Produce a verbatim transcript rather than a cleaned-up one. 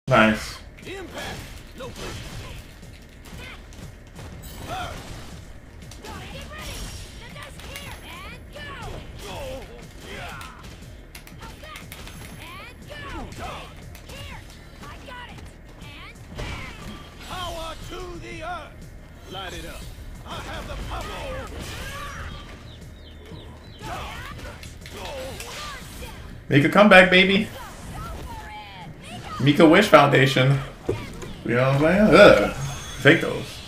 Nice. Light it up. I have the power. Make a comeback, baby. Mika Wish Foundation. You know what I'm saying? Ugh. Fake those.